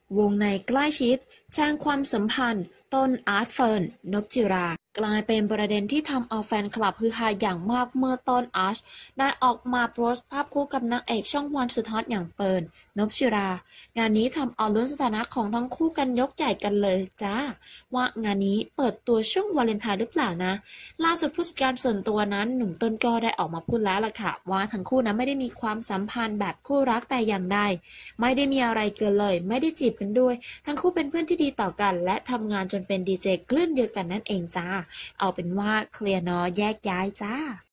วงในใกล้ชิดแจ้งความสัมพันธ์ต้นอาร์ตเฟิร์นนพจิรากลายเป็นประเด็นที่ทำเอาแฟนคลับฮือฮาอย่างมากเมื่อต้นอาร์ตได้ออกมาโพสต์ภาพคู่กับนางเอกช่องวันสุดฮอตอย่างเปิร์นนพจิรางานนี้ทำเอาลุ้นสถานะของทั้งคู่กันยกใหญ่กันเลยจ้าว่างานนี้เปิดตัวช่วงวาเลนไทน์หรือเปล่านะล่าสุดผู้จัดการส่วนตัวนั้นหนุ่มต้นก็ได้ออกมาพูดแล้วล่ะค่ะว่าทั้งคู่นั้นไม่ได้มีความสัมพันธ์แบบคู่รักแต่อย่างใดไม่ได้มีอะไรเกินเลยไม่ได้จีบกันด้วยทั้งคู่เป็นเพื่อนที่ดีต่อกันและทำงานจนเป็นดีเจคลื่นเดียวกันนั่นเองจ้าเอาเป็นว่าเคลียร์เนาะแยกย้ายจ้า